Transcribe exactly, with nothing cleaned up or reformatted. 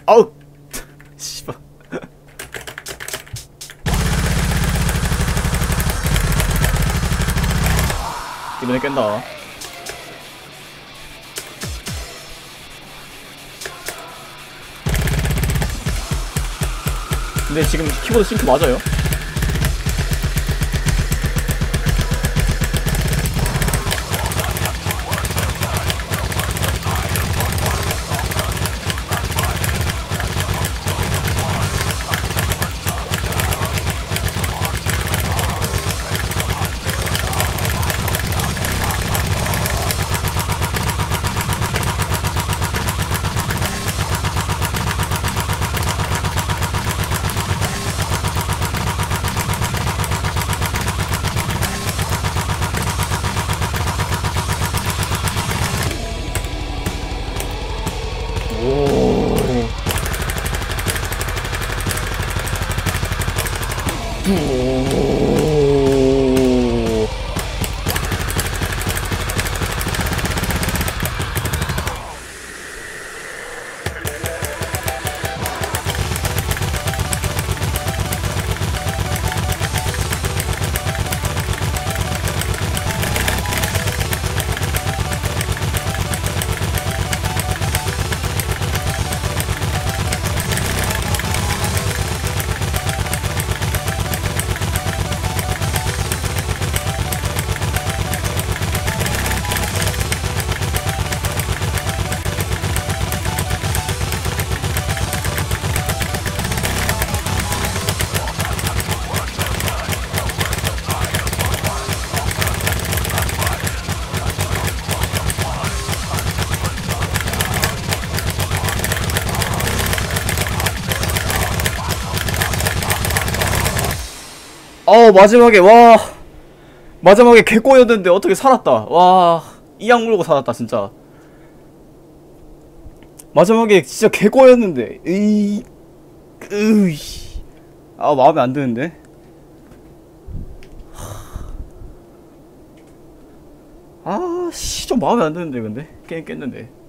아우 씨발. 이번에 깬다. 근데 지금 키보드 싱크 맞아요? 어 마지막에 와 마지막에 개꼬였는데 어떻게 살았다. 와 이악 물고 살았다 진짜. 마지막에 진짜 개꼬였는데 으이 으이 아 마음에 안 드는데. 아씨 좀 마음에 안 드는데 근데 게임 깼는데.